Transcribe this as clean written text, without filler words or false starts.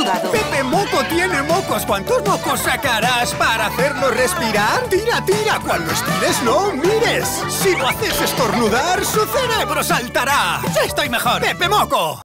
estornudado. ¡Pepe Moco tiene mocos! ¿Cuántos mocos sacarás para hacerlo respirar? ¡Tira, tira! Cuando estires, no mires. Si lo haces estornudar, su cerebro saltará. ¡Ya estoy mejor! ¡Pepe Moco!